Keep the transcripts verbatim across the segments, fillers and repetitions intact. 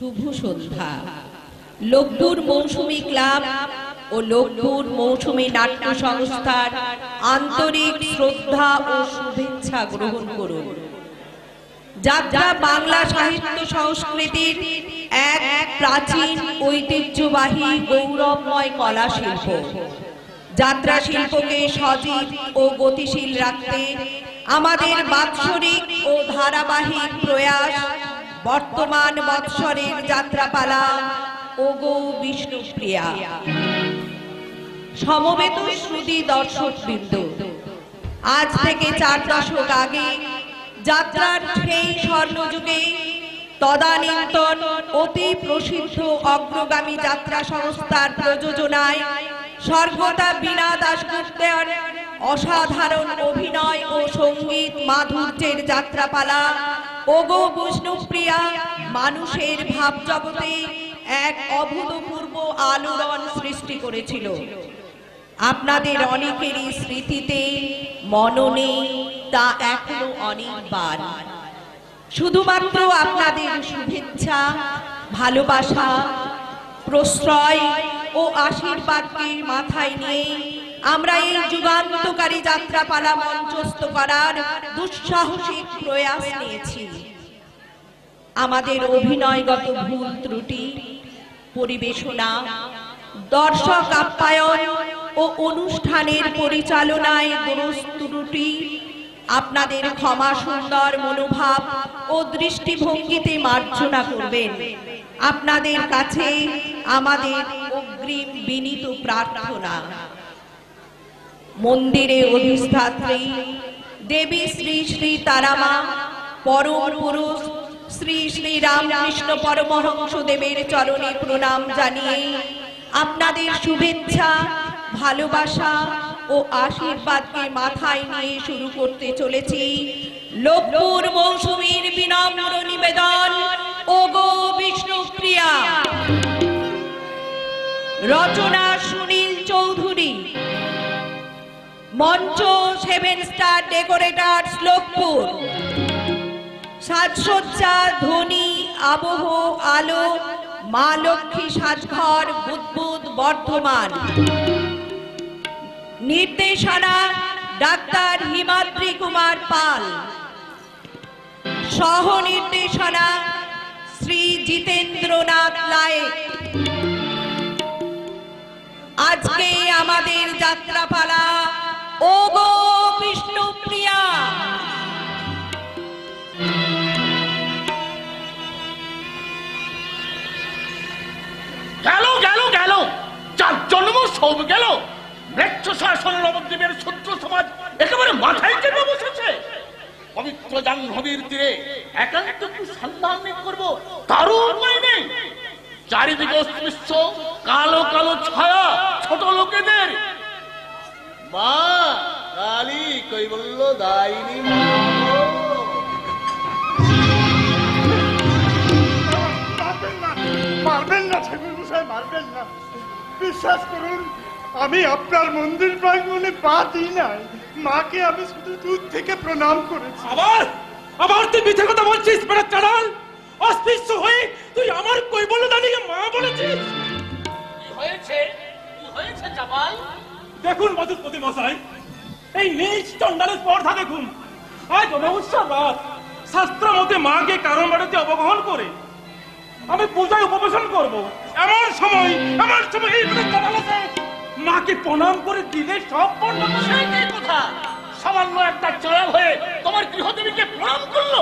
শুভ সন্ধ্যা। লোকপুর মৌসুমী ক্লাব ও লোকপুর মৌসুমী নাট্য সংস্থার আন্তরিক শ্রদ্ধা ও শুভেচ্ছা গ্রহণ করুন। যাত্রা বাংলা সাহিত্য সংস্কৃতির এক প্রাচীন ঐতিহ্যবাহী গৌরবময় কলা শিল্প। যাত্রা শিল্পকে সজীব ও গতিশীল রাখতে আমাদের বাৎসরিক ও ধারাবাহিক প্রয়াস বর্তমান বৎসরের যাত্রাপালা ওগো বিষ্ণুপ্রিয়া। সমবেত শ্রুতি দর্শকবৃন্দ, আজ থেকে চার দশক আগে যাত্রার সেই স্বর্ণযুগে তদানীন্তন অতি প্রসিদ্ধ অগ্রগামী যাত্রা সংস্থার প্রযোজনায় স্বর্গতা বীণা দাশগুপ্তের অসাধারণ অভিনয় ও সঙ্গীত মাধুর্যের যাত্রাপালা ওগো বিষ্ণুপ্রিয়া মানুষের ভাবজগতে এক অভূতপূর্ব আলোড়ন সৃষ্টি করেছিল। আপনাদের অনেকেরই স্মৃতিতে মননে তা এখনো অনেকবার। শুধুমাত্র আপনাদের শুভেচ্ছা, ভালোবাসা, প্রশ্রয় ও আশীর্বাদকে মাথায় নিয়ে আমরা এই যুগান্তকারী যাত্রাপালা মঞ্চস্থ করার দুঃসাহসিক প্রয়াস নিয়েছি। আমাদের অভিনয়গত ভুল ত্রুটি, পরিবেশনা, দর্শক আপ্যায়ন ও অনুষ্ঠানের পরিচালনায় দোষ ত্রুটি আপনাদের ক্ষমা সুন্দর মনোভাব ও দৃষ্টিভঙ্গিতে মার্জনা করবেন। আপনাদের কাছে আমাদের অগ্রিম বিনীত প্রার্থনা। মন্দিরে অধিষ্ঠাত্রী দেবী শ্রী শ্রী তারামা পরম পুরুষ শ্রী শ্রী রামকৃষ্ণ পরমহংস দেবের চরণে প্রণাম জানিয়ে আপনাদের শুভেচ্ছা, ভালোবাসা ও আশীর্বাদকে মাথায় নিয়ে শুরু করতে চলেছি লোকপুর মৌসুমীর বিনম্র নিবেদন ওগো বিষ্ণুপ্রিয়া। রচনা সুনীল চৌধুরী, মঞ্চ সেভেন স্টার ডেকোরেটার্স লোকপুর, সাজসজ্জা ধ্বনি আবহ আলো মা লক্ষ্মী সাজঘর বুদবুদ বর্ধমান। নির্দেশনা ডাক্তার হিমাদ্রি কুমার পাল, সহ নির্দেশনা শ্রী জিতেন্দ্রনাথ লায়েক। আজকে আমাদের যাত্রাপালা ওগো বিষ্ণুপ্রিয়া। গেল গেল গেল চার জন্ম সব গেল। মৃত্যু শাসন নবদ্বীপের শত্রু সমাজ একেবারে মাথায় চেপে বসেছে। পবিত্র জাহ্নবীর তীরে একান্ত একটু সন্ধান করবো তারও উপায় নেই। চারিদিকে অস্পৃশ্য কালো কালো ছায়া ছোট লোকেদের। মা কালী কই বলল দাইনি মা। মারবেন না ঠাকুর মশাই, মারবেন না। বিশ্বাস করুন, আমি আপনার মন্দির প্রাঙ্গণে পা দিই নাই। মাকে আমি শুধু দূর থেকে প্রণাম করেছি। আবার আবার তুই মিথ্যে কথা বলছিস বেটা চালাল। অস্পৃশ্য হয়ে তুই আমার কই বললো দাঁড়িয়ে মা বলেছিস। কি হয়েছে কি হয়েছে জামাল? দেখুন মধুপতি মশাই, এই নীচ চন্ডালের স্পর্ধা দেখুন। আজ অমাবস্যার রাত, শাস্ত্র মতে মাকে কারণ বাড়িতে অবগাহন করে আমি পূজায় উপবেশন করবো। এমন সময় এমন সময় এই মাকে প্রণাম করে দিলে সব পণ্য কথা সামান্য একটা চড়া হয়ে তোমার গৃহদেবীকে প্রণাম করলো।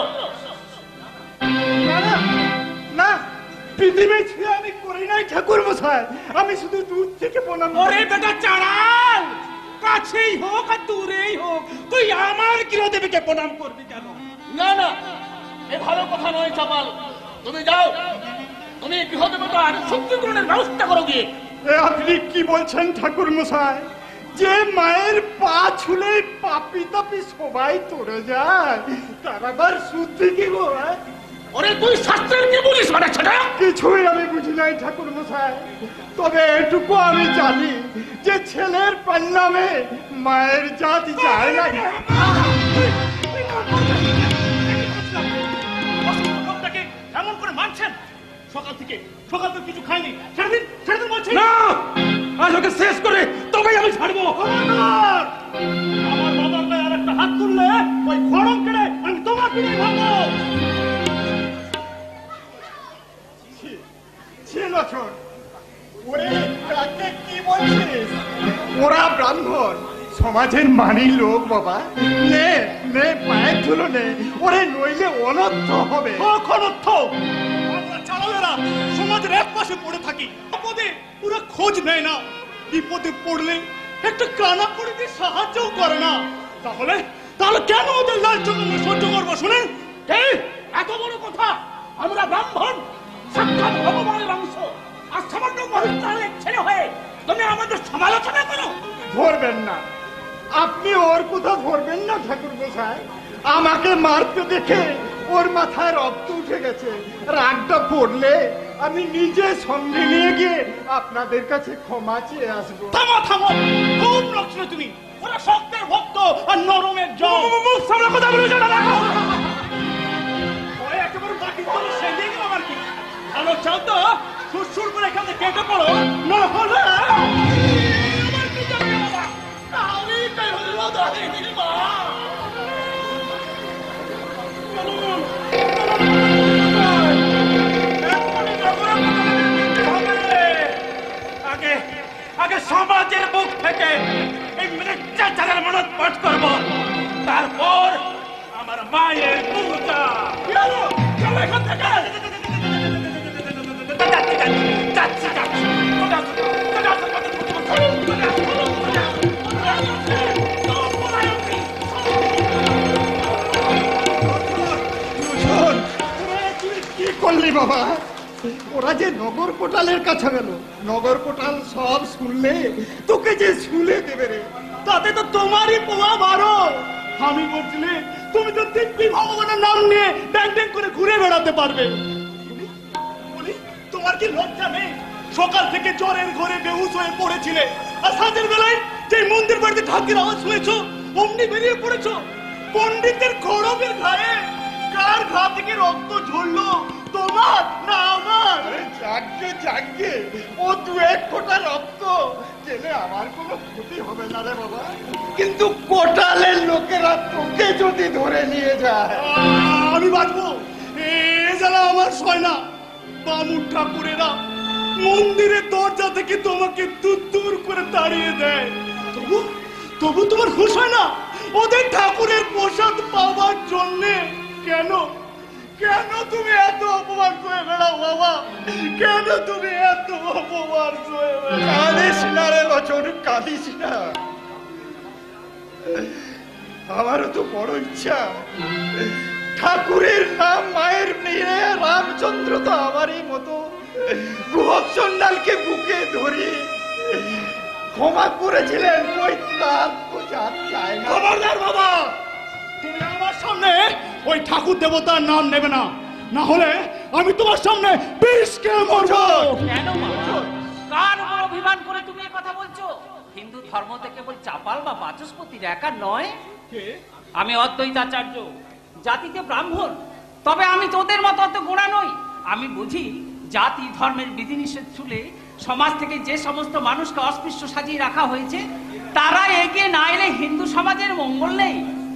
না, পৃথিবী ছিল আমি করি নাই ঠাকুর মশাই। আমি শুধু দূর থেকে প্রণাম। ওরে বেটা চাড়াল, কাছেই হোক আর দূরেই হোক তুই আমার গৃহদেবীকে প্রণাম করবি কেন? না না, এ ভালো কথা নয় জামাল। তুমি যাও, তুমি গৃহদেবতার শক্তিগ্রহণের ব্যবস্থা করো গিয়ে। আপনি কি বলছেন ঠাকুর মশাই? যে মায়ের পা ছুলে পাপি তাপি সবাই তোড়ে যায়, তার আবার শুদ্ধি কি গো? ওরে তুই শাস্ত্রের কি বলিস মানে ছেটা? কিছুই আমি বুঝি নাই ঠাকুর মশাই। তবে এটুকু আমি জানি যে ছেলের পান্নামে মায়ের জাত যায় না। এমন করে মানছেন? সকাল থেকে সকাল থেকে কিছু খাইনি, ছেড়ে দিন, ছেড়ে দিন বলছি। না, আজ ওকে শেষ করে তবেই আমি ছাড়বো। খবরদার! আমার বাবার গায়ে আর একটা হাত তুললে ওই খড়ম কেড়ে আমি তোমার পিঠে ভাঙবো। লক্ষণ, ওরে কাকে কি বলছিস? ওরা ব্রাহ্মণ, সমাজের মানি লোক বাবা। নে নে পায়ের ধুলো নে, ওরে নইলে অনর্থ হবে। অনর্থ আমরা চালালেরা সমাজের এক পাশে পড়ে থাকি, বিপদে পুরো খোঁজ নেয় না, বিপদে পড়লে একটা কানা করে দিয়ে সাহায্যও করে না। তাহলে তাহলে কেন ওদের লাঞ্ছ আমরা সহ্য করবো? শুনেন, এত বড় কথা! আমরা ব্রাহ্মণ, সাক্ষাৎ ভগবানের অংশ, আর সামান্য মহিলার ছেলে হয়ে তুমি আমাদের সমালোচনা করো। ধরবেন না, আপনি ওর কথা ধরবেন না ঠাকুর গোসাই। আমাকে মারতে দেখে ওর মাথায় রক্ত উঠে গেছে, রাগটা পড়লে আমি নিজে সঙ্গে নিয়ে গিয়ে আপনাদের কাছে ক্ষমা চেয়ে আসবো। থামো থামো, খুব লক্ষ্য তুমি। ওরা শক্তের ভক্ত আর নরমের জল। মুখ সামনে কথা বলে যাও না। ওই একেবারে বাকি তো সেজে গেল আমার কি। ভালো চাও তো সুরসুর করে এখান থেকে কেটে পড়ো, না হলে আমার কি যাবে বাবা? আমি তাই হলো দাদি মা। আগে আগে সমাজের বুক থেকে এই মিথ্যাচারের মনত পাঠ করব, তারপর আমার মায়ের পূজা। চলো চলো এখান থেকে। যাচ্ছি যাচ্ছি কি করলি বাবা? ওরা যে নগর কোটালের কাছে গেল, নগর কোটাল সব শুনলে তোকে যে শুলে দেবে রে। তাতে তো তোমারই পোয়া মারো। আমি বলছিলে তুমি তো দিব্যি ভগবানের নাম নিয়ে ড্যাং ড্যাং করে ঘুরে বেড়াতে পারবে। বলি, তোমার কি লজ্জা নেই? সকাল থেকে জ্বরের ঘরে বেহুশ হয়ে পড়েছিলে, আর সাঁঝের বেলায় যে মন্দির বাড়িতে ঢাকের আওয়াজ শুনেছো অমনি বেরিয়ে পড়েছো। পণ্ডিতের খড়মের ঘায়ে কার ঘা থেকে রক্ত ঝরলো, তোমার না আমার? যাকে যাকে ও দু এক ফোঁটা রক্ত গেলে আমার কোনো ক্ষতি হবে না রে বাবা, কিন্তু কোটালের লোকেরা তোকে যদি ধরে নিয়ে যায় আমি বাঁচবো? এ জ্বালা আমার সয় না। বামুন ঠাকুরেরা মন্দিরের দরজা থেকে তোমাকে দূর দূর করে তাড়িয়ে দেয়, তবু তবু তোমার খুশ হয় না ওদের ঠাকুরের প্রসাদ পাওয়ার জন্যে? কেন কেন তুমি এত অপমান করে বেড়াও বাবা? কেন তুমি এত অপমান করে বেড়াও? কাঁদিস না রে বছর, কাঁদিস না। আমারও তো বড় ইচ্ছা, ঠাকুরের নাম মায়ের মেয়ে রামচন্দ্র তো আমারই মতো গুহব চন্ডালকে বুকে ধরে ক্ষমা করেছিলেন। ওই তার বোঝার চায় না। খবরদার বাবা, তুমি আমার সামনে ওই ঠাকুর দেবতার নাম নেবে না, না হলে আমি তোমার সামনে বিষ খেয়ে মরবো। কেন বাবা? কার উপর অভিমান করে তুমি এই কথা বলছো? হিন্দু ধর্ম থেকে কেবল চাপাল বা বাচস্পতির একা নয়। আমি অদ্বৈতাচার্য, জাতিতে ব্রাহ্মণ, তবে আমি তোদের মতো অত গোড়া নই। আমি বুঝি জাতি ধর্মের বিধিনিষেধ ছুলে সমাজ থেকে যে সমস্ত মানুষকে অস্পৃশ্য সাজিয়ে রাখা হয়েছে তারা এগিয়ে না এলে হিন্দু সমাজের মঙ্গল নেই।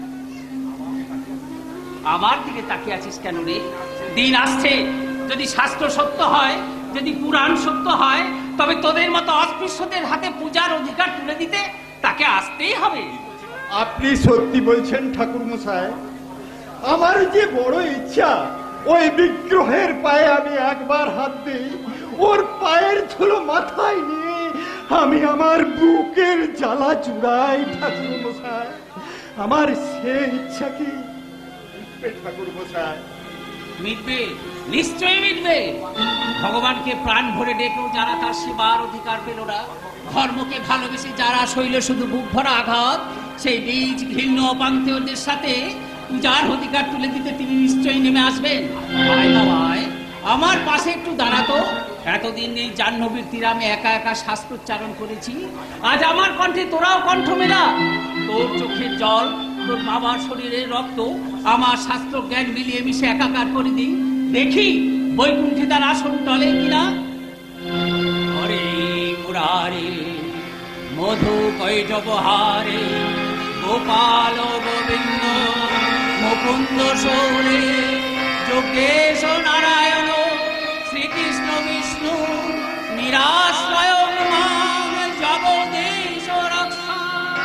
আমার দিকে তাকিয়ে আছিস কেন রে? দিন আসছে, যদি শাস্ত্র সত্য হয়, যদি পুরাণ সত্য হয়, তবে তোদের মতো অস্পৃশ্যদের হাতে পূজার অধিকার তুলে দিতে তাকে আসতেই হবে। আপনি সত্যি বলছেন ঠাকুর মশাই, আমার যে বড় ইচ্ছা ওই বিগ্রহের পায়ে আমি একবার হাত দিই, ওর পায়ের ধুলো মাথায় নিয়ে আমি আমার বুকের জ্বালা জুড়াই। ঠাকুর মশাই, আমার সে ইচ্ছা কি ঠাকুর মশাই? মিটবে, নিশ্চয়ই মিটবে। ভগবানকে প্রাণ ভরে ডেকেও যারা তার সেবার অধিকার পেল না, ধর্মকে ভালোবেসে যারা শৈল শুধু বুক ভরা আঘাত, সেই বীজ ঘৃণ্য অপান্তেয়দের সাথে পূজার অধিকার তুলে দিতে তিনি নিশ্চয়ই নেমে আসবেন। আয় বাবা আয়, আমার পাশে একটু দাঁড়াতো। এতদিন এই জাহ্নবীর তীরে আমি একা একা শাস্ত্রোচ্চারণ করেছি, আজ আমার কণ্ঠে তোরাও কণ্ঠ মেলা। তোর চোখের জল, তোর বাবার শরীরের রক্ত আমার শাস্ত্র জ্ঞান মিলিয়ে মিশে একাকার করে দিই, দেখি বৈকুণ্ঠে তার আসন টলে কিনা। হরে মুরারে মধু কৈটবহারে গোপাল গোবিন্দ মুকুন্দ সৌরে যোগেশ নারায়ণ শ্রীকৃষ্ণ বিষ্ণু নিরাশ্রয় মাং জগদীশ রক্ষা।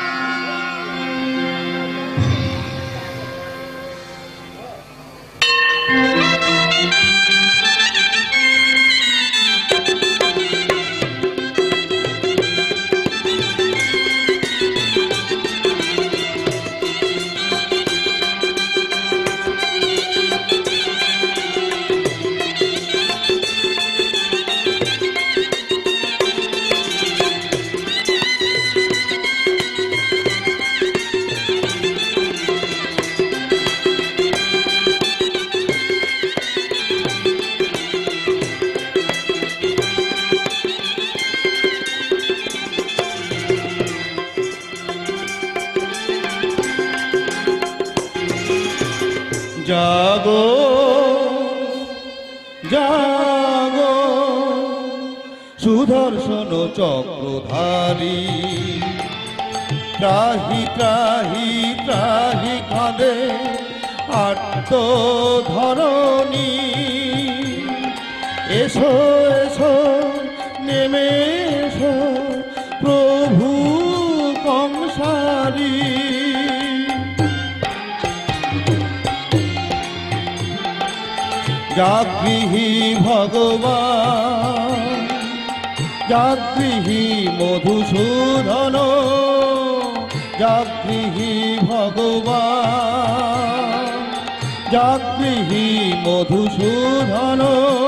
জাগো জাগো সুদর্শন চক্রধারী, ত্রাহি ত্রাহি ত্রাহি কাঁদে আত্ম ধরণী। এসো এসো নেমে এসো প্রভু কংসারী। জাগৃহী ভগবান জাগৃহী মধুসূদন, জাগৃহী ভগবান জাগৃহী মধুসূদন,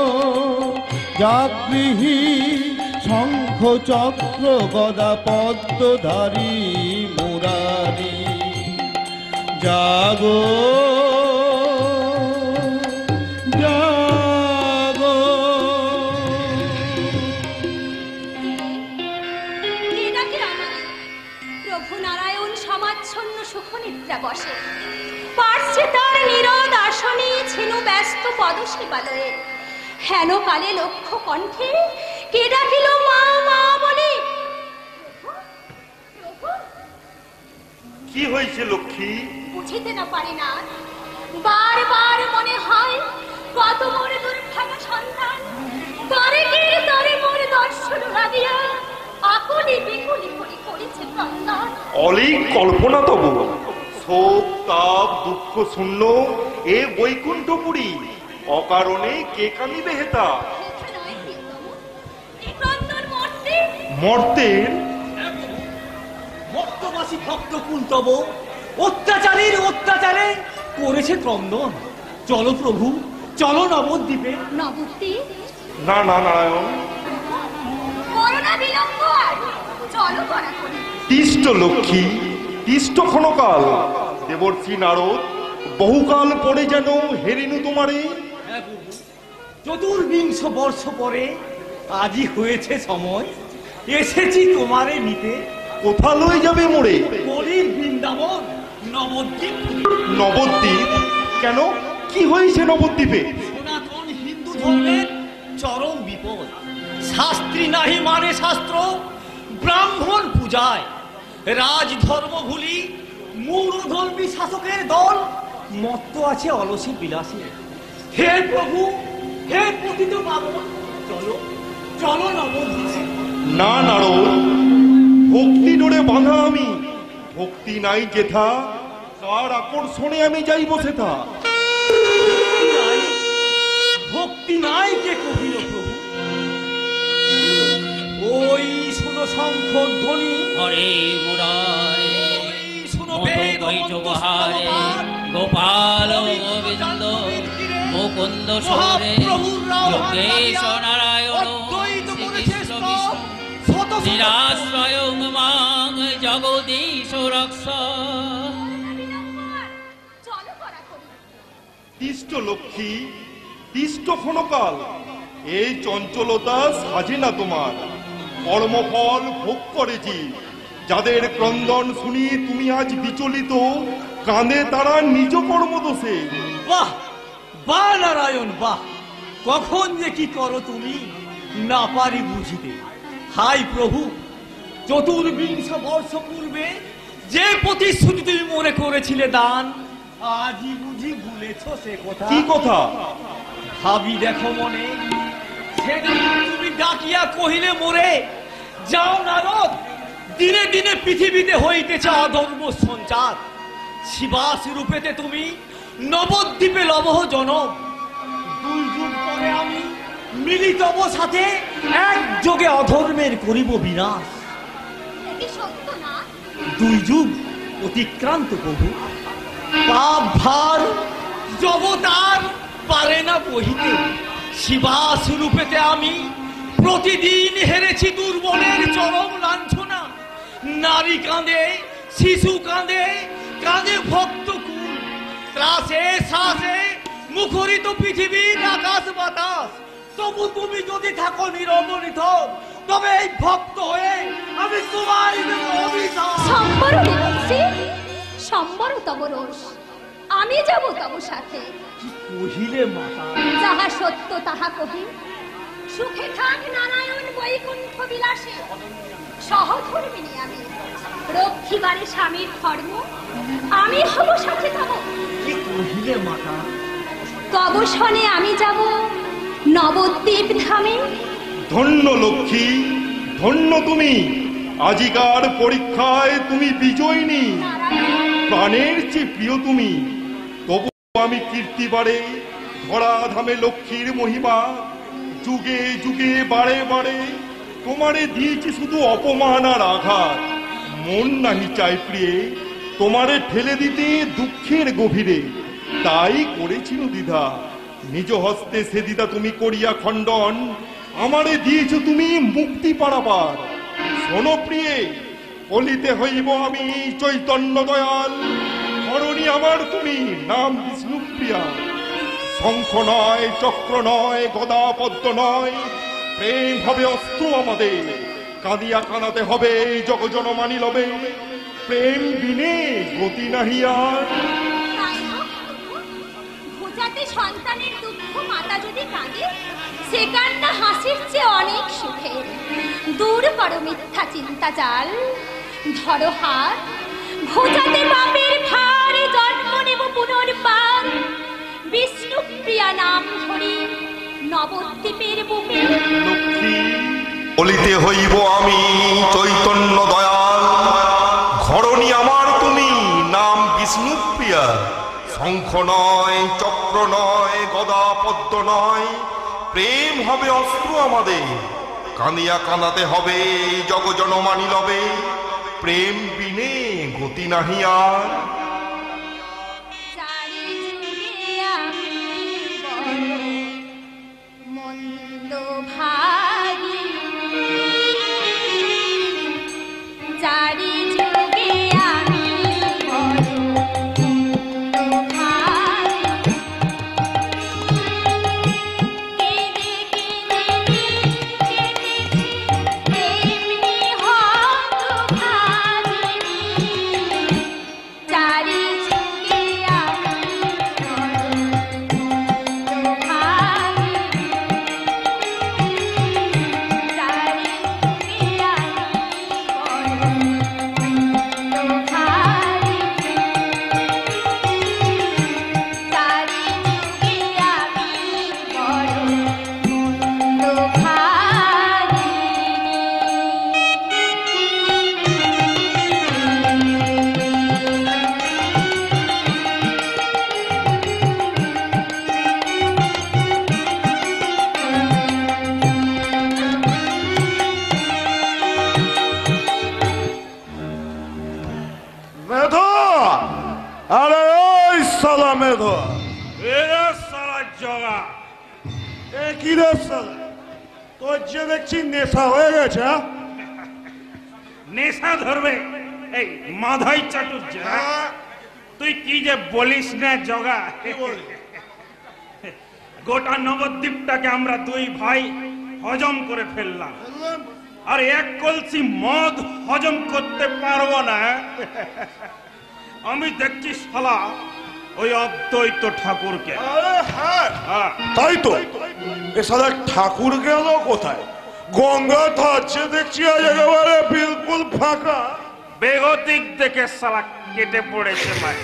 জাগৃহী শঙ্খ চক্র গদা পদ্মধারী মুরারি। জাগো বসে পার্শ্বে তার নীরদ আসনে ছিল ব্যস্ত পদশিবালয়ে। হেন কালে লক্ষ্য কণ্ঠে কে ডাকিল মা মা বলে। কি হয়েছে লক্ষ্মী? বুঝিতে না পারি না, বারবার মনে হয় কত মোর দুর্ভাগা সন্তান তারেকের তারে মোর দর্শন লাগিয়া আকুলি বিকুলি করি করেছে ক্রন্দন। অলিক কল্পনা তবু শোক তাপ দুঃখ শূন্য এ বৈকুণ্ঠপুরী, অকারণে কে কামিবে হেতা? মর্তের মর্তবাসী ভক্ত কুন্তব অত্যাচারীর অত্যাচারে করেছে ক্রন্দন। চলো প্রভু চলো নবদ্বীপে। নবদ্বীপ? না না নারায়ণ, করোনা বিলম্ব আর চলো করা করি। তিষ্ট লক্ষ্মী তিষ্ট ক্ষণকাল, দেবর্ষি নারদ বহুকাল পরে যেন হেরিনু তোমারে। চতুর্বিংশ বর্ষ পরে আজই হয়েছে সময়, এসেছি তোমারে নিতে। কোথা লই যাবে মোরে? কলির বৃন্দাবন নবদ্বীপ। নবদ্বীপ? কেন, কি হয়েছে নবদ্বীপে? সনাতন হিন্দু ধর্মের চরম বিপদ। শাস্ত্রী নাহি মানে শাস্ত্র, ব্রাহ্মণ পূজায় রাজধর্ম ভুলি মূঢ়ধর্মী শাসকের দল মত্ত আছে অলসী বিলাসী। হে প্রভু হে পতিত পাবন, চলো চলো নবদ্বীপে। না নারদ, ভক্তি ডোরে বাঁধা আমি, ভক্তি নাই যেথা কার আকর্ষণে আমি যাইব সেথা। ভক্তি নাই কে কহিল প্রভু? ওই শুনো শঙ্খ ধ্বনি, হরে মুরারে মধু কৈটবহারে গোপাল গোবিন্দ মুকুন্দ সৌরে যোগেশ নারায়ণ শ্রীকৃষ্ণ বিষ্ণু নিরাশ্রয় মাং জগদীশ রক্ষা। তিষ্ট লক্ষ্মী তিষ্ট ক্ষণকাল, এই চঞ্চলতা সাজে না তোমার। কর্মফল ভোগ করেছি, যাদের ক্রন্দন শুনি তুমি আজ বিচলিত, কাঁদে তারা নিজ কর্মদোষে। বাহ, বা নারায়ণ বাহ, কখন যে কি করো তুমি না পারি বুঝিতে। হাই প্রভু, চতুর্বিংশ বর্ষ পূর্বে যে প্রতিশ্রুতি তুমি মনে করেছিলে দান, আজই বুঝি ভুলেছ সে কথা? কি কথা? ভাবি দেখো মনে, সেদিন তুমি ডাকিয়া কহিলে মোরে, যাও নারদ, দিনে দিনে পৃথিবীতে হইতেছে অধর্ম সঞ্চার। শিবাস রূপেতে তুমি নবদ্বীপে লবহ জনম। দুই যুগ পরে আমি মিলিত সাথে একযোগে অধর্মের করিব বিনাশ। এটি সত্য না? দুই যুগ অতিক্রান্ত প্রভু, পাপ ভার জগৎ আর পারে না বহিতে। শিবাস রূপেতে আমি প্রতিদিন হেরেছি দুর্বলের চরম লাঞ্ছনা। নারী কাঁদে, শিশু কাঁদে, কাঁদে ভক্ত কুল। ত্রাসে শ্বাসে মুখরিত পৃথিবীর আকাশ বাতাস। তবু তুমি যদি থাকো নিরবরিত, তবে এই ভক্ত হয়ে আমি তোমায় দেব অভিশাপ। সম্বর বলছি, সম্বর তব রোষ, আমি যাব তব সাথে। কি কহিলে মাতা? যাহা সত্য তাহা কহি। সুখে থাক নারায়ণ বৈকুণ্ঠ বিলাসে। সহধর্মিনী আমি, রক্ষিবারে স্বামীর ধর্ম, আমি হব সাথে তব। কি কহিলে মাতা? তব শনে আমি যাব নবদ্বীপ ধামে। ধন্য লক্ষ্মী, ধন্য তুমি। আজিকার পরীক্ষায় তুমি বিজয়িনী। প্রাণের চেয়ে প্রিয় তুমি। তবু আমি কীর্তি বাড়ে ধরাধামে লক্ষ্মীর মহিমা। যুগে যুগে বারে বারে তোমারে দিয়েছি শুধু অপমান আর আঘাত। মন নাহি চাই প্রিয়ে তোমারে ঠেলে দিতে দুঃখের গভীরে। তাই করেছিল দ্বিধা, নিজ হস্তে সে দ্বিধা তুমি করিয়া খণ্ডন। আমারে দিয়েছ তুমি মুক্তি পারাবার। শোনো প্রিয়ে, বলিতে হইব আমি চৈতন্য দয়াল। ধরণী আমার তুমি, নাম বিষ্ণুপ্রিয়া। শঙ্খ নয়, চক্র নয়, গদা পদ্ম নয়, প্রেম হবে অস্ত্র আমাদের। কাঁদিয়া কাঁদাতে হবে জগজন মানি লবে। প্রেম বিনে গতি নাহি আর। ভোজাতে সন্তানের দুঃখ মাতা যদি কাঁদে, সে কান্না হাসির চেয়ে অনেক সুখের। দূর করো মিথ্যা চিন্তা জাল, ধরো হাত। ভোজাতে পাপের ভার, জন্ম নেব পুনর্বার। বিষ্ণুপ্রিয়া নাম ধরি নবদ্বীপের বুকে। লক্ষ্মী, বলিতে হইব আমি চৈতন্য দয়াল। ঘরণী আমার তুমি, নাম বিষ্ণুপ্রিয়া। শঙ্খ নয়, চক্র নয়, গদা পদ্ম নয়, প্রেম হবে অস্ত্র আমাদের। কাঁদিয়া কাঁদাতে হবে জগজন মানি লবে। প্রেম বিনে গতি নাহি আর। মন্দ ভাগী চারি যুগে আমি বড় মন্দ ভাগী। কেঁদে কেঁদে কেঁদেছি এমনি হতভাগিনী। চারি যুগে আমি বড় মন্দ ভাগী। চারি যুগে মেধো, আরে ওই সালা মেধো। এরা সারা জগা এ কি রে সালা, তোর যে দেখছি নেশা হয়ে গেছে। হ্যাঁ? নেশা ধরবে এই মাধাই চাটুর্য। তুই কি যে বলিস না জগা। গোটা নবদ্বীপটাকে আমরা দুই ভাই হজম করে ফেললাম, আর এক কলসি মদ হজম করতে পারবো না। আমি দেখছি শালা ওই অদ্বৈত ঠাকুরকে। আরে হ্যাঁ, হ্যাঁ, তাই তো। এ সালা ঠাকুর গেল কোথায়? গঙ্গা থাকছে দেখছি আজ একেবারে বিলকুল ফাঁকা। বেগতিক দেখে সালা কেটে পড়েছে ভাই।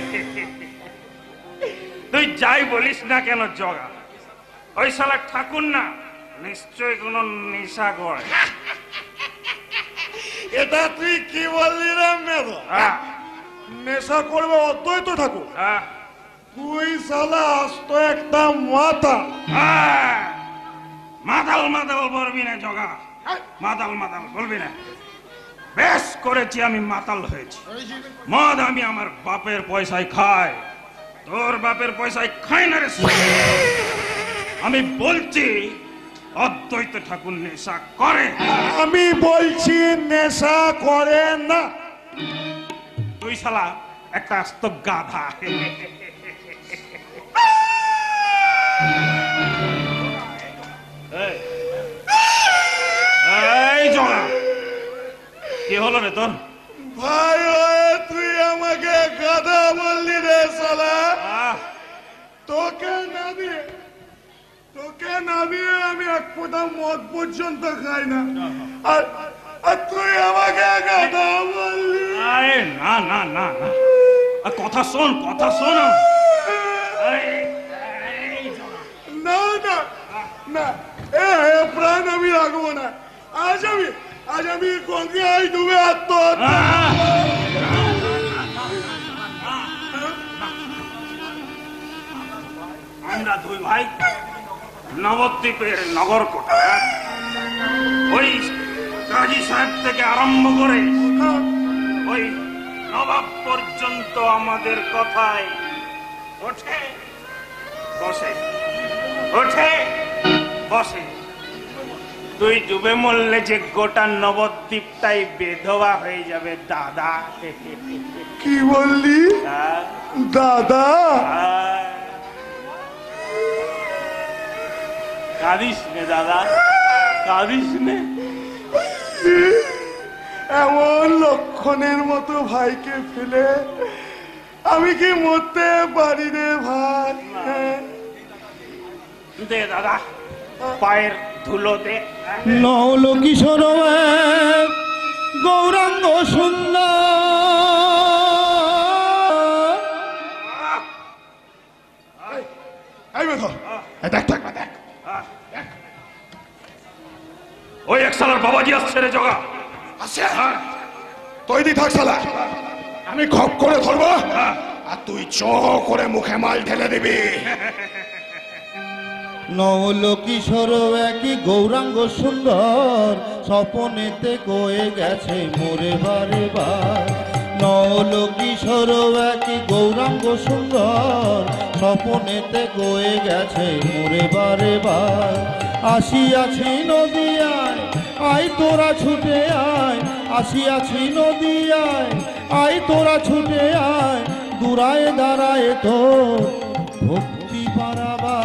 তুই যাই বলিস না কেন জগা, ওই সালা ঠাকুর না নিশ্চয়ই কোনো নেশা করে। এটা তুই কি বললি রে মেধা? হ্যাঁ, নেশা করবে অদ্বৈত ঠাকুর? হ্যাঁ, তুই সালা আস্ত একটা মাথা। হ্যাঁ, মাতাল মাতাল বলবি না জগা, মাতাল মাতাল বলবি না। বেশ করেছি আমি মাতাল হয়েছি। মদ আমি আমার বাপের পয়সায় খাই, তোর বাপের পয়সায় খাই না রে। আমি বলছি অদ্বৈত ঠাকুর নেশা করে। আমি বলছি নেশা করে না। তুই শালা একটা আস্ত গাধা। এই, এই জগা, কি হলো রে তোর? ভাই হয়ে তুই আমাকে গাধা বললি রে শালা। আহ, তোকে না দিয়ে তোকে না দিয়ে আমি এক ফোঁটা মদ পর্যন্ত খাই না, আর আর তুই আমাকে গাধা বললি। আরে না না না না, আ, কথা শোন, কথা শোন। আরে, এই জগা, না না না, এ এ প্রাণ আমি রাখবো না। আজ আমি আজ আমি গঙ্গায় ডুবে আত্মহত্যা। আমরা দুই ভাই নবদ্বীপের নগর কোটা, ওই কাজী সাহেব থেকে আরম্ভ করে ওই নবাব পর্যন্ত আমাদের কথায় ওঠে বসে, ওঠে বসে। তুই ডুবে মরলে যে গোটা নবদ্বীপটাই বেধবা হয়ে যাবে দাদা। কি বললি হ্যাঁ, দাদা? হ্যাঁ। কাঁদিস নে দাদা, কাঁদিস নে। এমন লক্ষণের মতো ভাইকে ফেলে আমি কি মরতে পারি রে ভাই? দে দাদা, পায়ের ধুলো দে। নল কিশোর গৌরাঙ্গ সুন্দর, এই মেধা, এই দেখ দেখ দেখ, ওই এক সালার বাবাজি আসছে রে জগা। আসে তৈরি থাক শালা, আমি খপ করে ধরবো আর তুই চ করে মুখে মাল ঢেলে দিবি। নল কিশোর একই গৌরাঙ্গ সুন্দর, স্বপনেতে কয়ে গেছে মোরে বারে বার। নল কিশোর একই গৌরাঙ্গ সুন্দর, স্বপনেতে কয়ে গেছে মোরে বারে বার। আসিয়াছি নদিয়ায় আই তোরা ছুটে আয়, আসিয়াছি নদিয়ায় আই তোরা ছুটে আয়, দূরায় দাঁড়ায় তো ভক্তি পারাবা।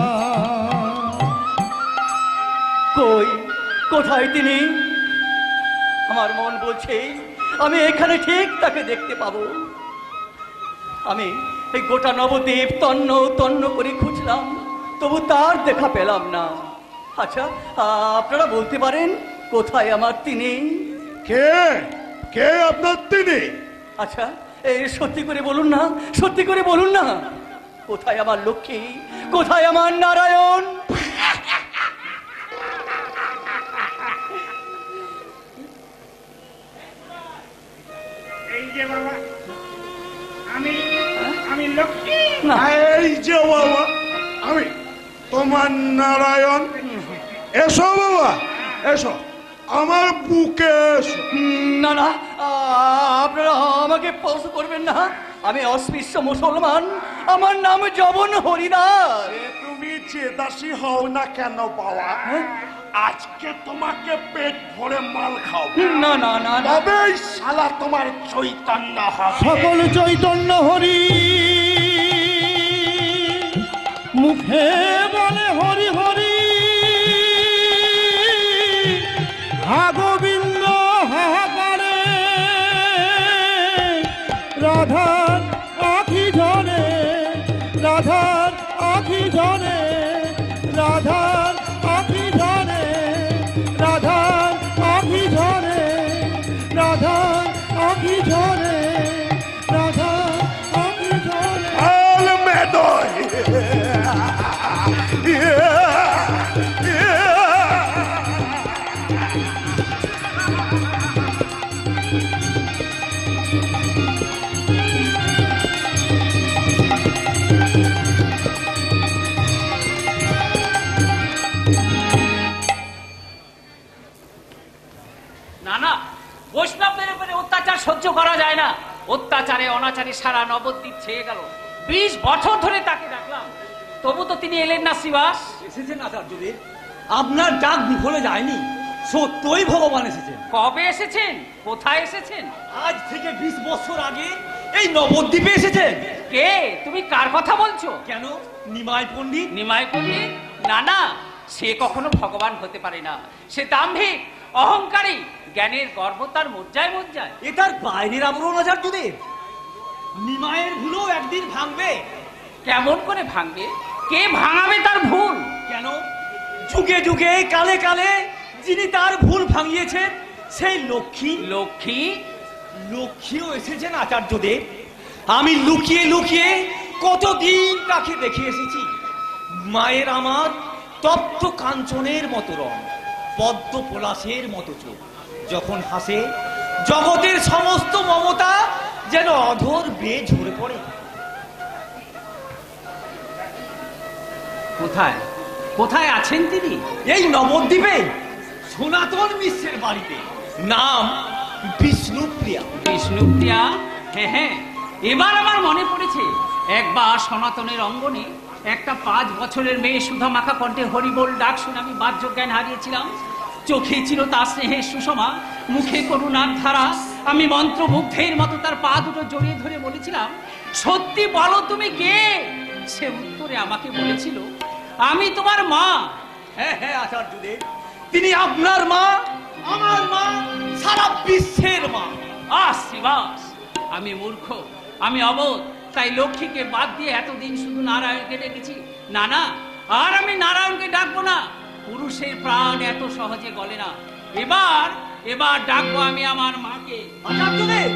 কই, কোথায় তিনি? আমার মন বলছে আমি এখানে ঠিক তাকে দেখতে পাবো। আমি এই গোটা নবদ্বীপ তন্ন তন্ন করে খুঁজলাম, তবু তার দেখা পেলাম না। আচ্ছা, আপনারা বলতে পারেন কোথায় আমার তিনি? কে কে আপনার তিনি? আচ্ছা, এই সত্যি করে বলুন না, সত্যি করে বলুন না, কোথায় আমার লক্ষ্মী, কোথায় আমার নারায়ণ? এই যে বাবা, আমি আমি লক্ষ্মী। না, এই যে বাবা, আমি তোমার নারায়ণ। এসো বাবা, এসো আমার বুকে এসো। না না, আপনারা আমাকে স্পর্শ করবেন না। আমি অস্পৃশ্য মুসলমান, আমার নাম জবন হরিদাস। তুমি যে দাসী হও না কেন বাবা, আজকে তোমাকে পেট ভরে মাল খাও। না না না না, তবে এই শালা তোমার চৈতন্য হবে। সকল চৈতন্য হরি, মুখে বলে হরি হরি, হা গোবিন্দ হাহাকারে, রাধার আখি ঝরে না না, বৈষ্ণবদের উপরে অত্যাচার সহ্য করা যায় না। অত্যাচারে অনাচারে সারা নবদ্বীপ ছেয়ে গেল। বিশ বছর ধরে তাকে ডাকলাম, তবু তো তিনি এলেন না। শ্রীবাস এসেছেন আচার্যদেব, আপনার ডাক বিফলে যায়নি, সত্যই ভগবান এসেছেন। কবে এসেছেন? কোথায় এসেছেন? আজ থেকে বিশ বছর আগে এই নবদ্বীপে এসেছেন। কে? তুমি কার কথা বলছো? কেন, নিমাই পণ্ডিত? নিমাই পণ্ডিত? না না, সে কখনো ভগবান হতে পারে না। সে দাম্ভিক, অহংকারী, জ্ঞানের গর্ব তার মজ্জায় মজ্জায়। এ তার বাইরের আবরণ আচার্যদেব। নিমায়ের ভুলও একদিন ভাঙবে। কেমন করে ভাঙবে? কে ভাঙাবে তার ভুল? কেন, যুগে যুগে কালে কালে যিনি তার ভুল ভাঙিয়েছেন সেই লক্ষ্মী। লক্ষ্মী? লক্ষ্মীও এসেছেন আচার্যদেব। আমি লুকিয়ে লুকিয়ে কতদিন তাকে দেখে এসেছি। মায়ের আমার তপ্ত কাঞ্চনের মতো রং, পদ্ম পলাশের মতো চোখ। যখন হাসে জগতের সমস্ত মমতা যেন অধর বেয়ে ঝরে পড়ে। কোথায় কোথায় আছেন তিনি? এই নবদ্বীপে সনাতন মিশ্রের বাড়িতে, নাম বিষ্ণুপ্রিয়া। বিষ্ণুপ্রিয়া? হ্যাঁ হ্যাঁ, এবার আমার মনে পড়েছে। একবার সনাতনের অঙ্গনে একটা পাঁচ বছরের মেয়ে সুধা মাখা কণ্ঠে হরিবোল ডাক শুনে আমি বাহ্য জ্ঞান হারিয়েছিলাম। চোখে ছিল তার স্নেহের সুষমা, মুখে করুণার ধারা। আমি মন্ত্রমুগ্ধের মতো তার পা দুটো জড়িয়ে ধরে বলেছিলাম, সত্যি বলো তুমি কে? সে উত্তরে আমাকে বলেছিল, আমি তোমার মা। হ্যাঁ হ্যাঁ আচার্যদেব, তিনি আপনার মা, আমার মা, সারা বিশ্বের মা। আহ শ্রীবাস, আমি মূর্খ, আমি অবোধ, তাই লক্ষ্মীকে বাদ দিয়ে এতদিন শুধু নারায়ণকে ডেকেছি। না না, আর আমি নারায়ণকে ডাকবো না। পুরুষের প্রাণ এত সহজে গলে না। এবার এবার ডাকবো আমি আমার মাকে। আচার্যদেব,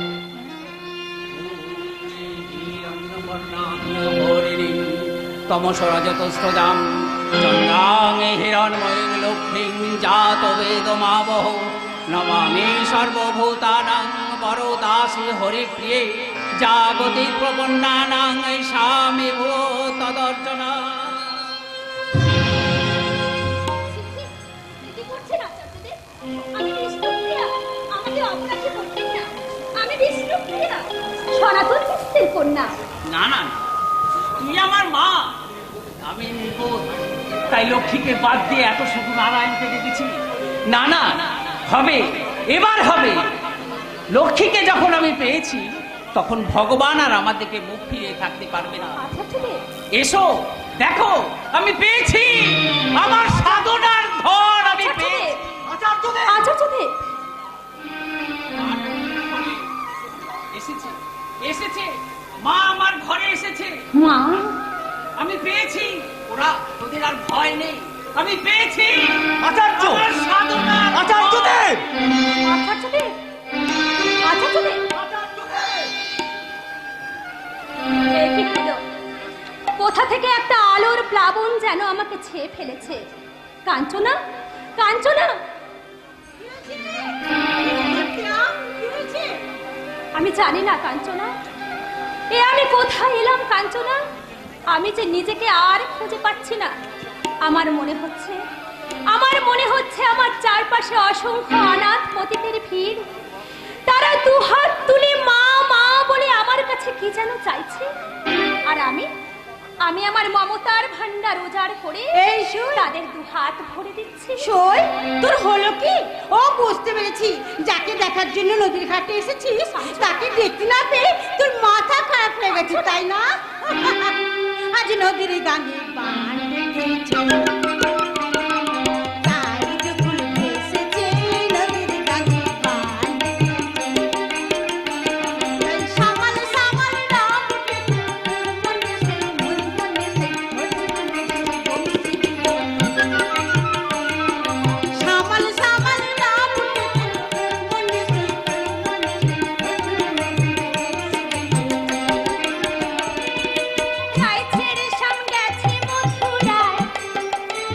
তমসরজতস্রজাম চন্দ্রাং হিরণ্ময়ীং লক্ষ্মীং জাত বেদমাবহ নমামি সর্বভূতানাং পরদাসী হরিপ্রিয়ে জাগতি প্রপন্নানাং স্বামী ভো তদর্চনা। কি করছেন আচার্যদেব? আমি বিষ্ণুপ্রিয়া, আমাকে অপরাধী করবেন না। আমি বিষ্ণুপ্রিয়া, সনাতন মিশ্রের কন্যা। না না, তুই আমার মা, আমি নির্বোধ, তাই লক্ষ্মীকে বাদ দিয়ে এত শুধু নারায়ণকে ডেকেছি। না না, হবে, এবার হবে। লক্ষ্মীকে যখন আমি পেয়েছি তখন ভগবান আর আমাদেরকে মুখ ফিরিয়ে থাকতে পারবে না। এসো দেখো, আমি পেয়েছি আমার সাধনার ধন। আমি পেয়েছি। আচার্যদেব, আচার্যদেব এসেছে, এসেছে মা, আমার ঘরে এসেছে। মা, আমি পেয়েছি। ওরা, তোদের আর ভয় নেই, আমি পেয়েছি। আচার্য, আচার্যদেব, আচার্যদেব, আচার্যদেব, এ কি হলো? কোথা থেকে একটা আলোর প্লাবন যেন আমাকে ছেয়ে ফেলেছে। কাঞ্চনা, কাঞ্চনা, আমি জানি না কাঞ্চনা, এ আমি কোথায় এলাম কাঞ্চনা? আমি যে নিজেকে আর খুঁজে পাচ্ছি না। আমার মনে হচ্ছে আমার মনে হচ্ছে আমার চারপাশে অসংখ্য অনাথ পতিতের ভিড়। তারা দুহাত তুলে মা মা বলে আমার কাছে কি যেন চাইছে। আর আমি আমি আমার মমতার ভান্ডার উজাড় করে এই শোন, তাদের দুহাত ভরে দিচ্ছি। শোন, তোর হলো কি? ও বুঝতে পেরেছি, যাকে দেখার জন্য নদীর ঘাটে এসেছিস তাকে দেখতে না পেয়ে তোর মাথা খারাপ হয়ে গেছে, তাই না? আজ নদীর গানে বান ডেকেছে, তাই যে ফুল ভেসেছে, নদীর গানে বান ডেকেছে। তাই সামাল সামাল রাম উঠেছে, মনে সে মন মনে সে মন মনে সে বমিছি সামাল সামাল রাম উঠেছে, মনে সে মনে সে মন মনে সে। ছাই ছেড়ে শাম গেছে মথুরায়,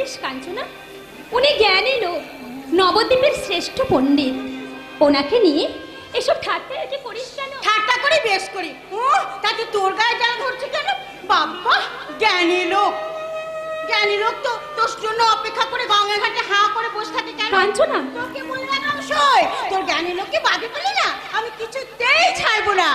জানিস কাঞ্চনা, উনি জ্ঞানী লোক, নবদ্বীপের শ্রেষ্ঠ পণ্ডিত। ওনাকে নিয়ে এসব ঠাট্টা আর কি করিস কেন? ঠাট্টা করি, বেশ করি। ও তাতে তোর গায়ে জাল ধরছে কেন? বাবা, জ্ঞানী লোক, জ্ঞানী লোক তো তোর জন্য অপেক্ষা করে গঙ্গা ঘাটে হাঁ করে বসে থাকে কেন? কাঞ্চনা, তোকে বললাম অবশ্যই, তোর জ্ঞানী লোককে বাদে পেলে না আমি কিছুতেই ছাড়বো না।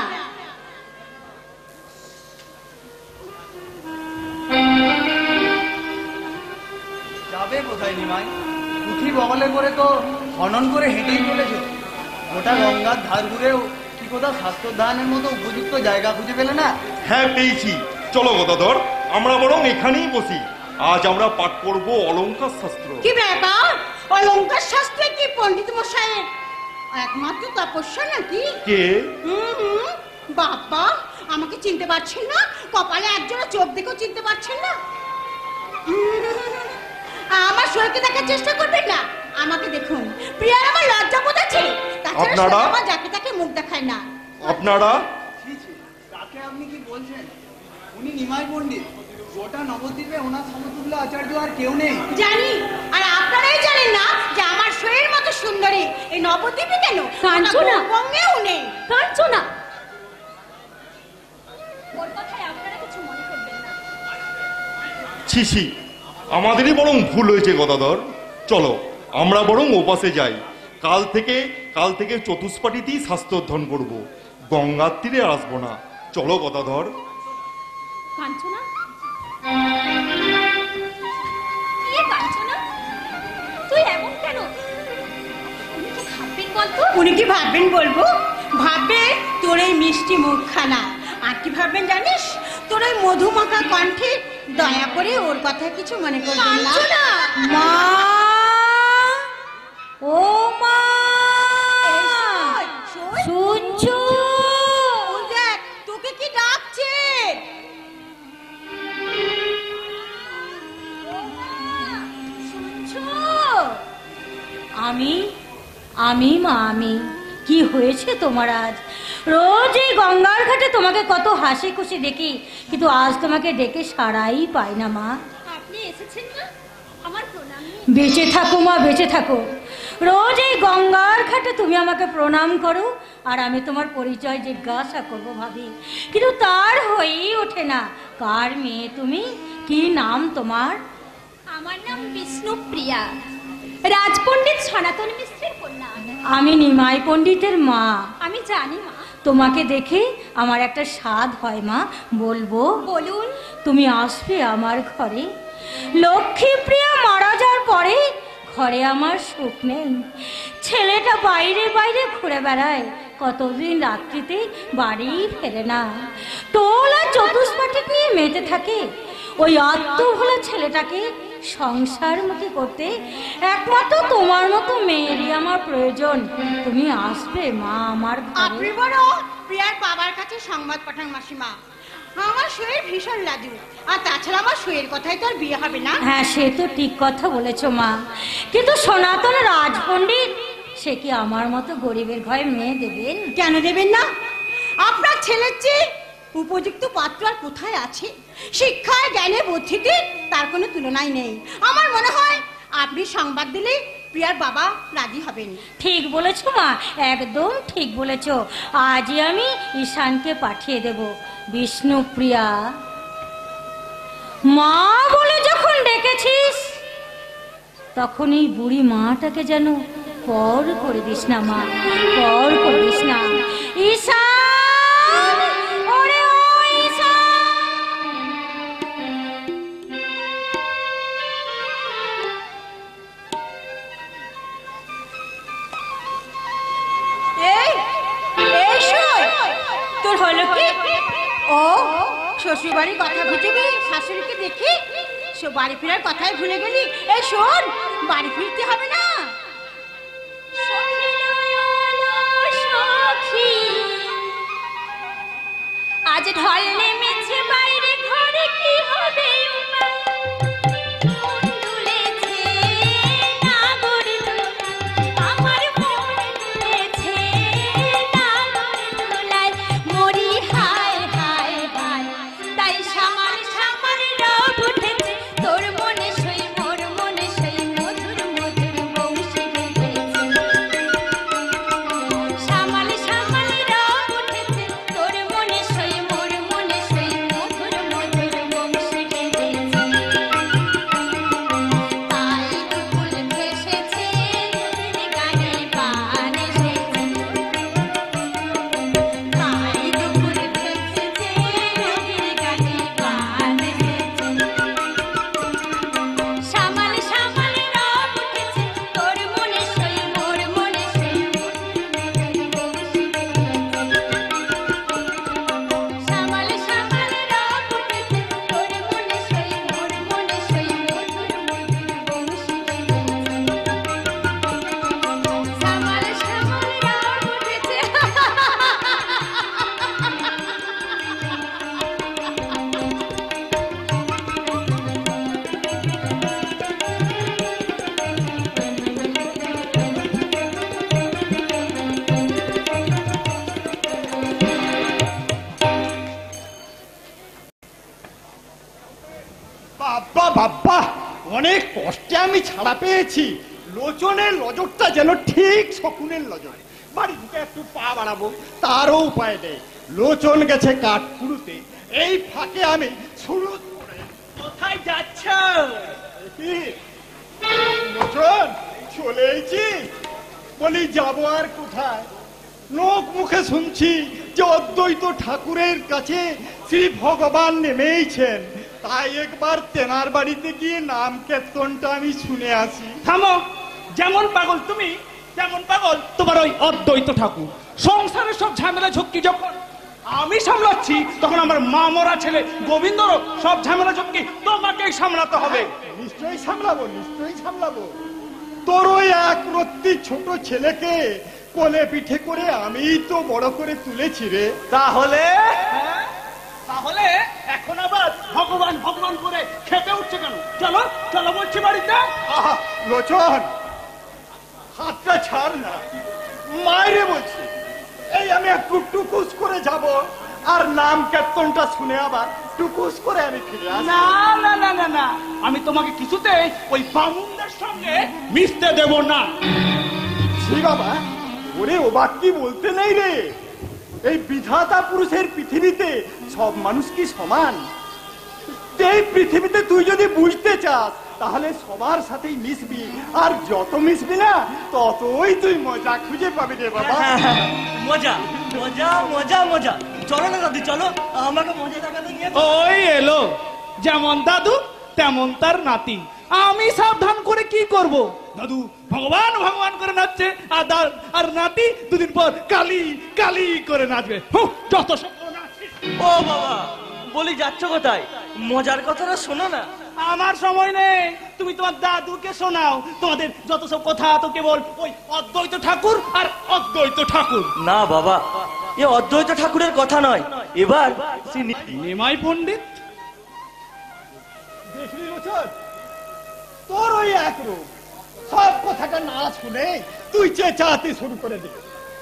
যাবে কোথায় নিমাই? পুঁথি বগলে করে তো খনন করে হেঁটেই চলেছে। গোটা গঙ্গার ধার ঘুরেও কি কোথাও স্বাস্থ্যোদ্ধানের মতো উপযুক্ত জায়গা খুঁজে পেলে না? হ্যাঁ পেয়েছি, চলো গদাধর, আমরা বরং এখানেই বসি। আজ আমরা পাঠ করব অলঙ্কার শাস্ত্র। কি ব্যাপার? অলঙ্কার শাস্ত্রে কি পণ্ডিত মশাইয়ের একমাত্র তপস্যা নাকি? কে? হুম হুম, বাবা আমাকে চিনতে পারছেন না? কপালে একজোড়া চোখ দেখেও চিনতে পারছেন না? আমার শরীরকে দেখার চেষ্টা করবেন না, আমাকে দেখুন। প্রিয়ার আমার লজ্জা বোধ আছে, তাছাড়া আমার যাকে তাকে মুখ দেখায় না। আপনারা তাকে আপনি কি বলছেন? উনি নিমাই পণ্ডিত। গোটা নবদ্বীপে ওনার সমতুল্য আচার্য আর কেউ নেই। জানি, আর আপনারাই জানেন না যে আমার শরীরের মতো সুন্দরী এই নবদ্বীপে কেন কাঞ্চনা, গঙ্গেও নেই। কাঞ্চনা, ওর কথায় আপনারা কিছু মনে করবেন না। ছি ছি, আমাদেরই বরং ভুল হয়েছে গদাধর। চলো আমরা বরং ওপাশে যাই। কাল থেকে কাল থেকে চতুষ্পাটিতেই শাস্ত্রোদ্ধন করব, গঙ্গার তীরে আসবো না। চলো গদাধর। কাঞ্চনা, কি কাঞ্চনা, তুই এমন কেন? উনি কি ভাববেন বলতো? উনি কি ভাববেন বলবো? ভাববে তোর এই মিষ্টি মুখখানা। আর কি ভাববেন জানিস? তোর ওই মধুমাখা কণ্ঠে। দয়া করে ওর কথা কিছু মনে করবেন না। মা, ও মা, শুনছো? দেখ তোকে কি ডাকছে। আমি আমি মা আমি কি হয়েছে তোমার আজ? রোজ এই গঙ্গার ঘাটে তোমাকে কত হাসি খুশি দেখি, কিন্তু আজ তোমাকে ডেকে সাড়াই পাই না মা। আপনি এসেছেন না? আমার প্রণাম। বেঁচে থাকো মা, বেঁচে থাকো। রোজ এই গঙ্গার ঘাটে তুমি আমাকে প্রণাম করো আর আমি তোমার পরিচয় জিজ্ঞাসা করবো ভাবি, কিন্তু তার হয়েই ওঠে না। কার মেয়ে তুমি? কি নাম তোমার? আমার নাম বিষ্ণুপ্রিয়া, রাজপণ্ডিত সনাতন মিশ্রের কন্যা। আমি নিমাই পণ্ডিতের মা। আমি জানি মা। তোমাকে দেখে আমার একটা স্বাদ হয় মা, বলবো? বলুন। তুমি আসবে আমার ঘরে। লক্ষ্মীপ্রিয়া মারা যাওয়ার পরে ঘরে আমার সুখ নেই। ছেলেটা বাইরে বাইরে ঘুরে বেড়ায়, কতদিন রাত্রিতে বাড়ি ফেরে না। টোল আর চতুষ্পাটি নিয়ে মেতে থাকে। ওই আত্মভোলা ছেলেটাকে সংসারমুখী করতে একমাত্র তোমার মতো মেয়েরই আমার প্রয়োজন। তুমি আসবে মা আমার আপনি বড় প্রিয়ার বাবার কাছে সংবাদ পাঠান মাসিমা। আমার শরীর ভীষণ লাজু, আর তাছাড়া আমার শরীরের কথাই তো আর বিয়ে হবে না। হ্যাঁ, সে তো ঠিক কথা বলেছো মা, কিন্তু সনাতন রাজপণ্ডিত সে কি আমার মতো গরিবের ঘরে মেয়ে দেবেন? কেন দেবেন না? আপনার ছেলের চেয়ে উপযুক্ত পাত্র আর কোথায় আছে? শিক্ষায়, জ্ঞানে, বুদ্ধিতে তার কোনো তুলনাই নেই। আমার মনে হয় আপনি সংবাদ দিলে প্রিয়ার বাবা রাজি হবেন। ঠিক বলেছো মা, একদম ঠিক বলেছো। আজই আমি ঈশানকে পাঠিয়ে দেব। বিষ্ণুপ্রিয়া মা বলে যখন ডেকেছিস, তখন এই বুড়ি মাটাকে যেন পর করে দিস না মা, পর করে দিস না। ঈশান, ওরে ও ঈশান। এই এই শোন, তোর হলো কি? ও শ্বশুর বাড়ির কথা ভুলে শাশুড়িকে দেখি সে বাড়ি ফেরার কথাই ভুলে গেলি। এই শোন, বাড়ি ফিরতে হবে না। আজ ঢল নেমেছে বাইরে, ঘরে কি হবে? তোর মনে সই মোর মনে অনেক কষ্টে আমি ছাড়া পেয়েছি। লোচনের নজরটা যেন ঠিক শকুনের নজর। বাড়ি থেকে একটু পা বাড়াবো তারও উপায় নেই। লোচন গেছে কাঠ কুড়ুতে, এই ফাঁকে আমি শুরু। কোথায় যাচ্ছ? লোচন চলে এসেছি? বলি যাবো আর কোথায়? লোক মুখে শুনছি যে অদ্বৈত ঠাকুরের কাছে শ্রী ভগবান নেমেইছেন, তাই একবার তেনার বাড়িতে গিয়ে নাম কীর্তনটা আমি শুনে আসি। থামো, যেমন পাগল তুমি তেমন পাগল তোমার ওই অদ্বৈত ঠাকুর। সংসারের সব ঝামেলা ঝক্কি যখন আমি সামলাচ্ছি, তখন আমার মা মরা ছেলে গোবিন্দরও সব ঝামেলা ঝক্কি তোমাকেই সামলাতে হবে। নিশ্চয়ই সামলাবো, নিশ্চয়ই সামলাবো। তোর ওই এক রত্তি ছোট ছেলেকে কোলে পিঠে করে আমি তো বড় করে তুলেছি রে। তাহলে তাহলে এখন আবার ভগবান ভগবান করে খেতে উঠছে কেন? চলো চলো বলছি বাড়িতে। আহা লোচন, হাতটা ছাড় না, মায়েরে বলছি। এই আমি একটু টুকুস করে যাব, আর নাম কীর্তনটা শুনে আবার টুকুস করে আমি ফিরে আসবো। না না না না না, আমি তোমাকে কিছুতেই ওই বামুনদের সঙ্গে মিশতে দেব না। জি বাবা, ওরে ও বাক্যি বলতে নেই রে। এই বিধাতা পুরুষের পৃথিবীতে সব মানুষ কি সমান? এই পৃথিবীতে তুই যদি বুঝতে চাস তাহলে সবার সাথেই মিশবি, আর যত মিশবি না ততই তুই মজা খুঁজে পাবি রে বাবা। মজা মজা মজা মজা। চলো না দাদু, চলো আমাকে মজা দেখাতে নিয়ে। ওই এলো, যেমন দাদু তেমন তার নাতি। আমি সাবধান করে কি করব? দাদু ভগবান ভগবান করে নাচছে, আর আর নাতি দুদিন পর কালি কালি করে নাচবে। হুঁ, যত সব নাচছিস। ও বাবা, বলি যাচ্ছ কোথায়? মজার কথাটা শোনো না। আমার সময় নেই, তুমি তোমার দাদুকে শোনাও। তোমাদের যত সব কথা তো কেবল ওই অদ্বৈত ঠাকুর আর অদ্বৈত ঠাকুর। না বাবা, এ অদ্বৈত ঠাকুরের কথা নয়, এবার নিমাই পণ্ডিত। দেখলি লোচন, তোর ওই এক রূপ, সব কথাটা না শুনে তুই চেঁচাতে শুরু করে দে।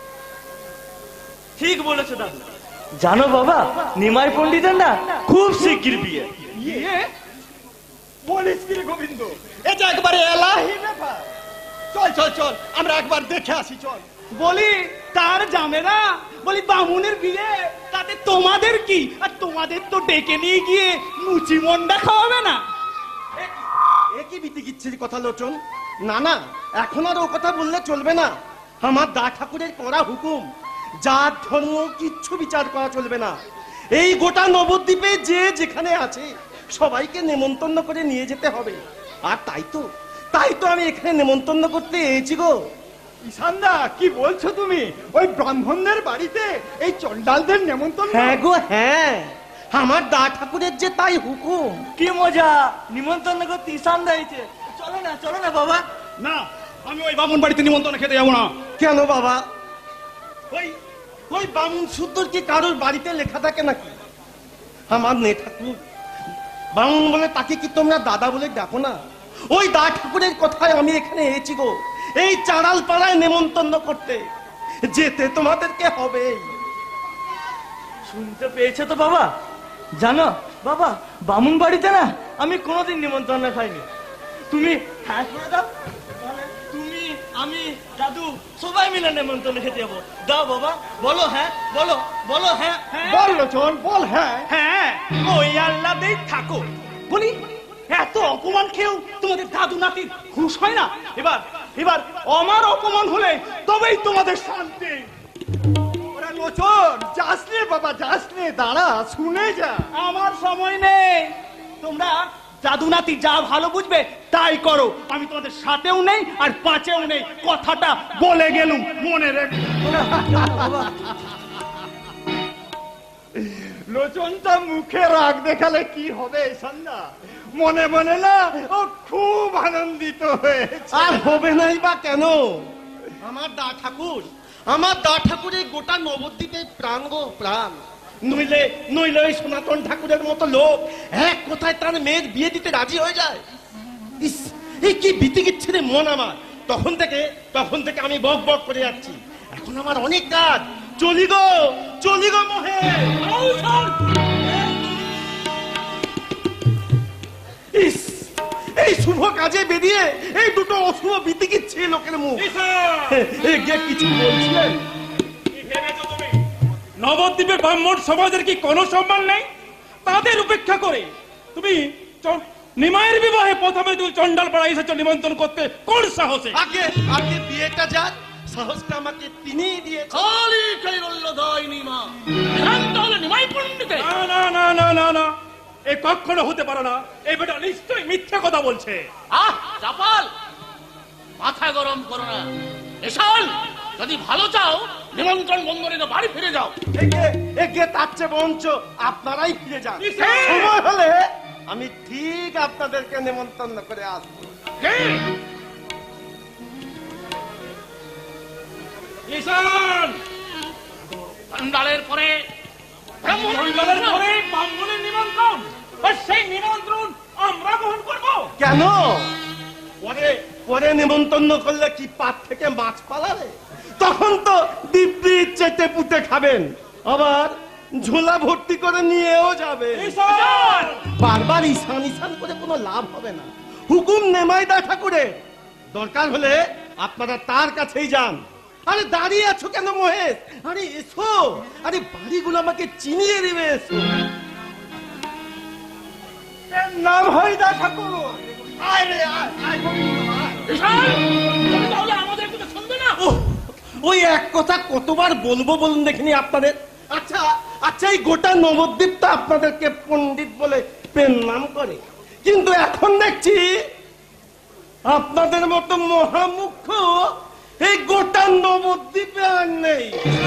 ঠিক বলেছো দাদু। জানো বাবা, নিমাই পণ্ডিতের না খুব শিগগির বিয়ে। ইয়ে বলিস কি রে গোবিন্দ, এটা একবারে এলাহি ব্যাপার। চল চল চল, আমরা একবার দেখে আসি চল। বলি তার জামেরা, বলি বামুনের বিয়ে, তাতে তোমাদের কি? আর তোমাদের তো ডেকে নিয়ে গিয়ে মুচি মন্ডা খাওয়াবে না? একই বিতিকিচ্ছির কথা লোচন। না না, এখন আর ও কথা বললে চলবে না। আমার দা ঠাকুরের করা হুকুম, জাত ধর্ম কিচ্ছু বিচার করা চলবে না। এই গোটা নবদ্বীপে যে যেখানে আছে সবাইকে নেমন্তন্ন করে নিয়ে যেতে হবে। আর তাই তো তাই তো আমি এখানে নেমন্তন্ন করতে এসেছি গো। ঈশানদা, কি বলছো তুমি? ওই ব্রাহ্মণদের বাড়িতে এই চন্ডালদের নেমন্তন্ন? হ্যাঁ গো হ্যাঁ, আমার দা ঠাকুরের যে তাই হুকুম। কি মজা, নিমন্ত্রণ করতে ঈশান দিয়েছে। চলো না চলো না বাবা। না, আমি ওই বামুন বাড়িতে নিমন্ত্রণ খেতে যাবো না। কেন বাবা? ওই ওই বামুন সূত্র কি কারোর বাড়িতে লেখা থাকে নাকি? আমার নে ঠাকুর বামুন বলে তাকে কি তোমরা দাদা বলে ডাকো না? ওই দা ঠাকুরের কথায় আমি এখানে এসেছি গো, এই চাড়াল পাড়ায় নেমন্তন্ন করতে। যেতে তোমাদেরকে হবে। শুনতে পেয়েছো তো বাবা? জানো বাবা, বামুন বাড়িতে না আমি কোনোদিন নিমন্ত্রণ খাইনি। তুমি হ্যাঁ করে দাও, তাহলে তুমি আমি দাদু সবাই মিলে নেমন্তন্ন খেতে যাবো। দাও বাবা, বলো হ্যাঁ, বলো বলো হ্যাঁ। বল লোচন, বল হ্যাঁ। হ্যাঁ, ওই আল্লাহতেই থাকো। বলি এত অপমান খেয়েও তোমাদের দাদু নাতির খুশ হয় না? এবার এবার আমার অপমান হলে তবেই তোমাদের শান্তি। ওরা লোচন, যাস নে বাবা, যাস নে, দাঁড়া শুনে যা। আমার সময় নেই, তোমরা দাদু নাতি যা ভালো বুঝবে তাই করো। আমি তোমাদের সাথেও নেই আর পাঁচেও নেই, কথাটা বলে গেলুম, মনে রেখো। লোচনটা মুখে রাগ দেখালে কি হবে সন্ধ্যা? মনে মনে না ও খুব আনন্দিত হয়েছে। আর হবে নাই বা কেন? আমার দা ঠাকুর, আমার দা ঠাকুরের গোটা নবদ্বীপের প্রাণ গো প্রাণ। নইলে নইলে ওই সনাতন ঠাকুরের মতো লোক এক কথায় তার মেয়ের বিয়ে দিতে রাজি হয়ে যায়। ইস, এই কি বিতিকিচ্ছে রে মন আমার। তখন থেকে তখন থেকে আমি বক বক করে যাচ্ছি। এখন আমার অনেক কাজ। চলি গো, চলি গো মোহে। ইস, এই এই শুভ কাজে বেরিয়ে এই দুটো অশুভ বিতিকিচ্ছে লোকের মুখ। এ গে কিছু বলছিলেন? নবদ্বীপের ব্রাহ্মণ সমাজের কি কোনো সম্মান নেই? তাদের উপেক্ষা করে তুমি চ- নিমাইয়ের বিবাহে প্রথমে তুমি চন্ডাল পাড়া এসেছো নিমন্ত্রণ করতে, কোন সাহসে? আগে আগে বিয়েটা যাক, সাহসটা আমাকে তিনিই দিয়েছেন। খালি কৈবল্য দায় নিমা এখান তাহলে নিমাই পণ্ডিতে। না না না না না না, এ কখনো হতে পারে না। এই বেটা নিশ্চয়ই মিথ্যা কথা বলছে। আহ চাপাল, মাথা গরম করো না। এসন যদি ভালো চাও নিমন্ত্রণ বন্ধ রেখে বাড়ি ফিরে যাও। এগে এগে তার চেয়ে বঞ্চ আপনারাই ফিরে যান। সময় হলে আমি ঠিক আপনাদেরকে নিমন্ত্রণ করে আসবো। ঈশান, চন্ডালের পরে চন্ডালের পরে ব্রাহ্মণের নিমন্ত্রণ, আর সেই নিমন্ত্রণ আমরা গ্রহণ করব কেন? পরে পরে নিমন্ত্রণ করলে কি পাত থেকে মাছ পালাবে? তখন তো দিব্যি চেটে পুটে খাবেন, আবার ঝোলা ভর্তি করে নিয়েও যাবে। ঈশান, বারবার ঈশান ঈশান করে কোনো লাভ হবে না। হুকুম নেমাই দা ঠাকুরে, দরকার হলে আপনারা তার কাছেই যান। আরে দাঁড়িয়ে আছো কেন মহেশ? আরে এসো, আরে বাড়িগুলো আমাকে চিনিয়ে দিবে, এসো। এর নাম হয় দা ঠাকুর। আয় রে আয়, আয় গোবিন্দ, আয়। তাহলে আমাদের কথা শুনবে না? ওহ, ওই এক কথা কতবার বলবো বলুন দেখিনি আপনাদের? আচ্ছা আচ্ছা, এই গোটা নবদ্বীপটা আপনাদেরকে পণ্ডিত বলে পেন নাম করে, কিন্তু এখন দেখছি আপনাদের মতো মহামুখ্য এই গোটা নবদ্বীপে আর নেই।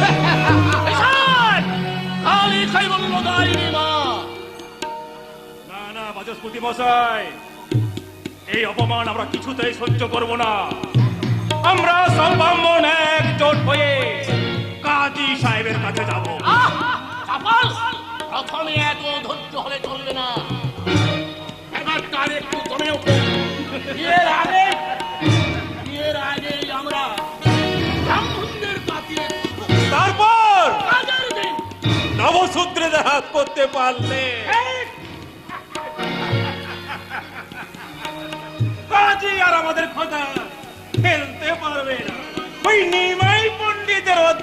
খালি কৈবল্য দায় নিমা। না না বাচস্পতি মশাই, এই অপমান আমরা কিছুতেই সহ্য করব না। আমরা সব ব্রাহ্মণ একজোট হয়ে কাজী সাহেবের কাছে যাব। চাপাল, প্রথমে এত ধৈর্য হলে চলবে না। ব্যাপারটা আর একটু জমে উঠে বিয়ের আগে বিয়ের আগে আমরা ব্রাহ্মণদের কাটিয়ে তারপর কাজের দিন নবসূত্রে হাত করতে পারলে কাজী আর আমাদের কথা ফেলতে পারবে না। ওই নিমাই পণ্ডিতের